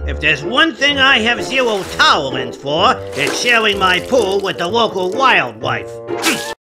If there's one thing I have zero tolerance for, it's sharing my pool with the local wildlife.